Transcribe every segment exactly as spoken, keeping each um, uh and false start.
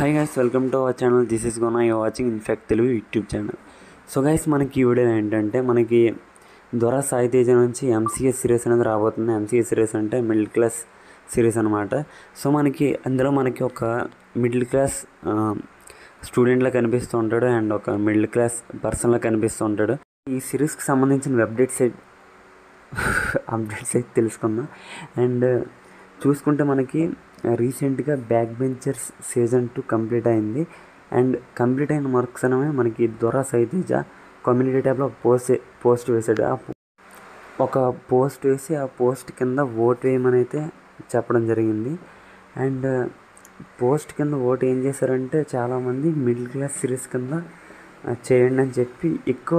Hi guys, welcome to our channel. This is gonna, you watching in fact Telugu YouTube channel. So guys, మనకి ఈ video ఏంటంటే మనకి దొర సాయి తేజ నుంచి MCA series అనేది రాబోతుంది. ఎంసీఏ సిరీస్ అంటే మిడిల్ క్లాస్ సిరీస్ అనమాట. సో మనకి అందులో మనకి ఒక మిడిల్ క్లాస్ స్టూడెంట్లా కనిపిస్తూ ఉంటాడు అండ్ ఒక మిడిల్ క్లాస్ పర్సన్లా కనిపిస్తూ ఉంటాడు. ఈ సిరీస్కి సంబంధించిన అప్డేట్స్ అప్డేట్స్ అయితే తెలుసుకుందాం. అండ్ చూసుకుంటే మనకి రీసెంట్గా back benchers season two complete అయింది. అండ్ కంప్లీట్ అయిన మరుక్షణమే మనకి దొర సాయి తేజ కమ్యూనిటీ ట్యాబ్లో పోస్ట్ పోస్ట్ వేసాడు. ఒక పోస్ట్ వేసి ఆ పోస్ట్ కింద ఓట్ వేయమని అయితే చెప్పడం జరిగింది. అండ్ పోస్ట్ కింద ఓటు ఏం చేశారంటే చాలామంది మిడిల్ క్లాస్ సిరీస్ కింద చేయండి అని చెప్పి ఎక్కువ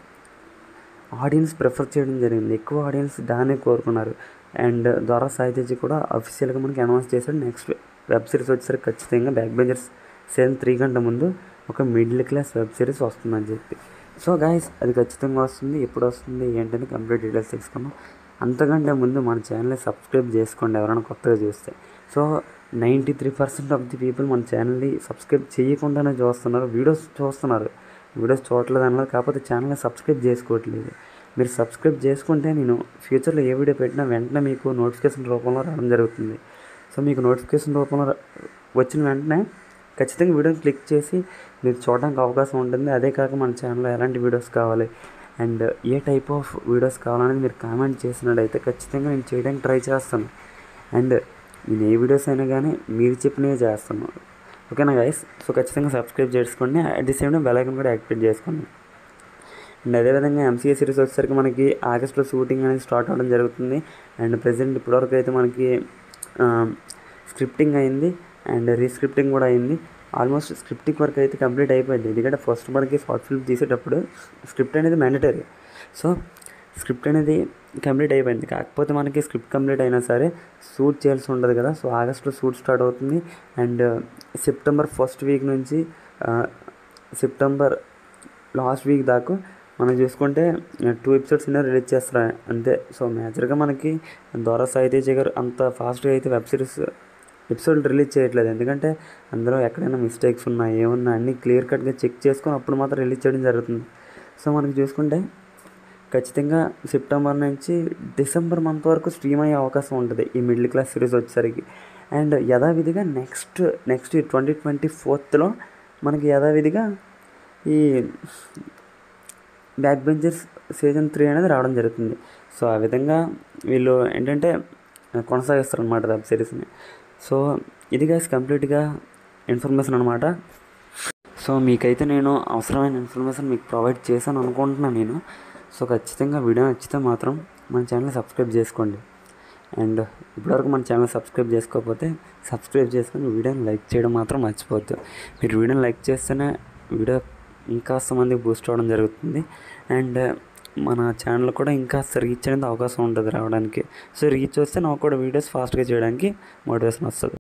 ఆడియన్స్ ప్రిఫర్ చేయడం జరిగింది. ఎక్కువ ఆడియన్స్ దాన్ని కోరుకున్నారు. అండ్ దొర సాయి తేజ కూడా అఫీషియల్గా మనకి అనౌన్స్ చేశాడు, నెక్స్ట్ వెబ్ సిరీస్ వచ్చేసరికి ఖచ్చితంగా బ్యాక్ బెంచర్స్ సీజన్ త్రీ గంట ముందు ఒక మిడిల్ క్లాస్ వెబ్ సిరీస్ వస్తుందని చెప్పి. సో గైస్, అది ఖచ్చితంగా వస్తుంది. ఎప్పుడు వస్తుంది ఏంటని కంప్లీట్ డీటెయిల్స్ తెలుసుకున్నాం. అంతకంటే ముందు మన ఛానల్ని సబ్స్క్రైబ్ చేసుకోండి ఎవరైనా కొత్తగా చూస్తే. So ninety three percent of the people మన ఛానల్ని సబ్స్క్రైబ్ చేయకుండానే చూస్తున్నారు, వీడియోస్ చూస్తున్నారు, వీడియోస్ చూడట్లేదు అన్నారు, కాకపోతే ఛానల్ని సబ్స్క్రైబ్ చేసుకోవట్లేదు. మీరు సబ్స్క్రైబ్ చేసుకుంటే నేను ఫ్యూచర్లో ఏ వీడియో పెట్టినా వెంటనే మీకు నోటిఫికేషన్ రూపంలో రావడం జరుగుతుంది. సో మీకు నోటిఫికేషన్ రూపంలో వచ్చిన వెంటనే ఖచ్చితంగా వీడియోని క్లిక్ చేసి మీరు చూడడానికి అవకాశం ఉంటుంది. అదే కాక మన ఛానల్లో ఎలాంటి వీడియోస్ కావాలి అండ్ ఏ టైప్ ఆఫ్ వీడియోస్ కావాలనేది మీరు కామెంట్ చేసినట్టయితే ఖచ్చితంగా నేను చేయడానికి ట్రై చేస్తాను. అండ్ నేను ఏ వీడియోస్ అయినా కానీ మీరు చెప్పినవి చేస్తాను. ఓకేనా గైస్? సో ఖచ్చితంగా సబ్స్క్రైబ్ చేసుకోండి. At the same time bell icon కూడా యాక్టివేట్ చేసుకోండి. అండ్ అదేవిధంగా ఎంసీఏ సిరీస్ వచ్చేసరికి మనకి ఆగస్ట్లో షూటింగ్ అనేది స్టార్ట్ అవ్వడం జరుగుతుంది. అండ్ ప్రజెంట్ ఇప్పటివరకు అయితే మనకి స్క్రిప్టింగ్ అయింది అండ్ రీస్క్రిప్టింగ్ కూడా అయింది. ఆల్మోస్ట్ స్క్రిప్టింగ్ వర్క్ అయితే కంప్లీట్ అయిపోయింది. ఎందుకంటే ఫస్ట్ మనకి షార్ట్ ఫిల్మ్ తీసేటప్పుడు స్క్రిప్ట్ అనేది మ్యాండటరీ. సో స్క్రిప్ట్ అనేది కంప్లీట్ అయిపోయింది. కాకపోతే మనకి స్క్రిప్ట్ కంప్లీట్ అయినా సరే షూట్ చేయాల్సి ఉండదు కదా. సో ఆగస్ట్లో షూట్ స్టార్ట్ అవుతుంది. అండ్ సెప్టెంబర్ ఫస్ట్ వీక్ నుంచి సెప్టెంబర్ లాస్ట్ వీక్ దాకా మనం చూసుకుంటే టూ ఎపిసోడ్స్ అయినా రిలీజ్ చేస్తారు అంతే. సో మేజర్గా మనకి దొర సాయి తేజ గారు అంత ఫాస్ట్గా అయితే వెబ్ సిరీస్ ఎపిసోడ్ రిలీజ్ చేయట్లేదు. ఎందుకంటే అందులో ఎక్కడైనా మిస్టేక్స్ ఉన్నా ఏమన్నా అన్నీ క్లియర్ కట్గా చెక్ చేసుకొని అప్పుడు మాత్రం రిలీజ్ చేయడం జరుగుతుంది. సో మనకి చూసుకుంటే ఖచ్చితంగా సెప్టెంబర్ నుంచి డిసెంబర్ మంత్ వరకు స్ట్రీమ్ అయ్యే అవకాశం ఉంటుంది ఈ మిడిల్ క్లాస్ సిరీస్ వచ్చేసరికి. అండ్ యథావిధిగా నెక్స్ట్ నెక్స్ట్ ట్వంటీ ట్వంటీ ఫోర్త్లో మనకి యథావిధిగా ఈ బ్యాక్ బెంచర్స్ సీజన్ త్రీ అనేది రావడం జరుగుతుంది. సో ఆ విధంగా వీళ్ళు ఏంటంటే కొనసాగిస్తారు అనమాట వెబ్ సిరీస్ని. సో ఇది గైస్ కంప్లీట్గా ఇన్ఫర్మేషన్ అనమాట. సో మీకైతే నేను అవసరమైన ఇన్ఫర్మేషన్ మీకు ప్రొవైడ్ చేశాను అనుకుంటున్నాను నేను. సో ఖచ్చితంగా వీడియో నచ్చితే మాత్రం మన ఛానల్ సబ్స్క్రైబ్ చేసుకోండి. అండ్ ఇప్పటివరకు మన ఛానల్ సబ్స్క్రైబ్ చేసుకోకపోతే సబ్స్క్రైబ్ చేసుకొని వీడియోని లైక్ చేయడం మాత్రం మర్చిపోవద్దు. మీరు వీడియోని లైక్ చేస్తేనే వీడియో ఇంకాస్త మందికి బూస్ట్ అవ్వడం జరుగుతుంది. అండ్ మన ఛానల్ కూడా ఇంకాస్త రీచ్ అనేది అవకాశం ఉంటుంది రావడానికి. సో రీచ్ వస్తే నాకు కూడా వీడియోస్ ఫాస్ట్గా చేయడానికి మోటివేషన్ వస్తుంది.